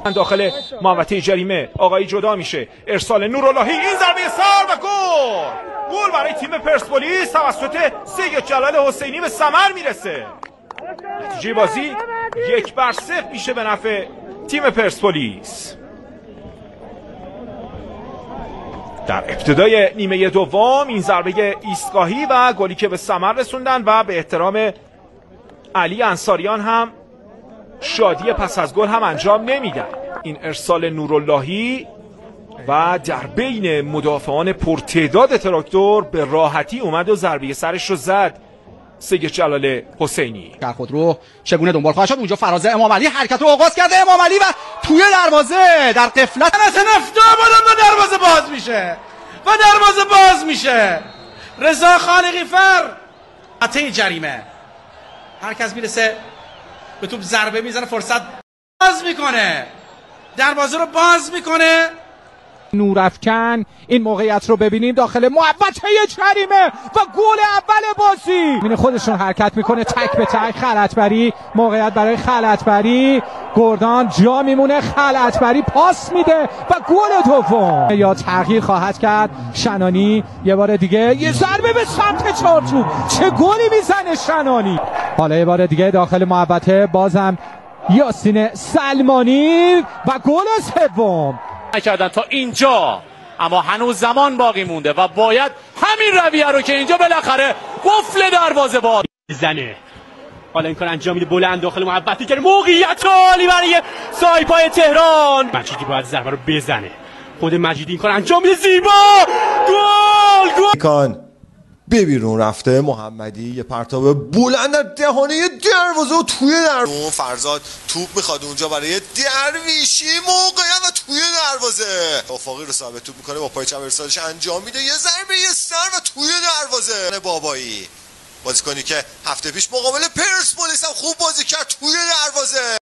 داخل محوطه جریمه آقایی جدا میشه، ارسال نوراللهی، این ضربه سر و گل برای تیم پرسپولیس توسط سید جلال حسینی به ثمر میرسه. نتیجه بازی 1-0 میشه به نفع تیم پرسپولیس. در ابتدای نیمه دوم این ضربه ایستگاهی و گلی که به ثمر رسوندن و به احترام علی انصاریان هم شادی پس از گل هم انجام نمیدن. این ارسال نوراللهی و در بین مدافعان پرتعداد تراکتور به راحتی اومد و ضربه سرش رو زد سید جلال حسینی. در خود رو چگونه دنبال خواهد شد؟ اونجا فراز امام علی حرکت رو آغاز کرده، امام علی و توی دروازه در قفلت نفتا و دروازه باز میشه رضا خالقی فر عطیه جریمه، هرکس میرسه به توپ ضربه میزنه، فرصت باز میکنه، دروازه رو باز میکنه. نورافکن این موقعیت رو ببینیم داخل محوطه جریمه و گل اول بازی. این خودشون حرکت میکنه تک به تک، خلعتبری موقعیت برای خلعتبری، گردان جا میمونه، خلعتبری پاس میده و گل دوم. یا تغییر خواهد کرد شنانی یه بار دیگه، یه ضربه به سمت چارچوب، چه گلی میزنه شنانی. حالا یه بار دیگه داخل محوطه بازم یاسین سلمانی و گل سوم. نکردن تا اینجا، اما هنوز زمان باقی مونده و باید همین رویه رو که اینجا بالاخره قفل دروازه باز زنه. حالا این کار انجام میده، بلند داخل محوطه که موقعیت عالی برای سایپای تهران. مجیدی باید ضربه رو بزنه، خود مجیدی این کار انجام میده، زیبا گل. بیرون رفته محمدی، یه پرتاب بلند در دهانه دروازه و توی دروازه. فرزاد توپ میخواد اونجا برای درویشی، موقعیت و توی دروازه. افاقی رو ثابت توپ میکنه، با پای چپ ارسالش انجام میده، یه ضربه سر و توی دروازه. بابایی بازیکنی که هفته پیش مقابل پرسپولیس هم خوب بازی کرد توی دروازه.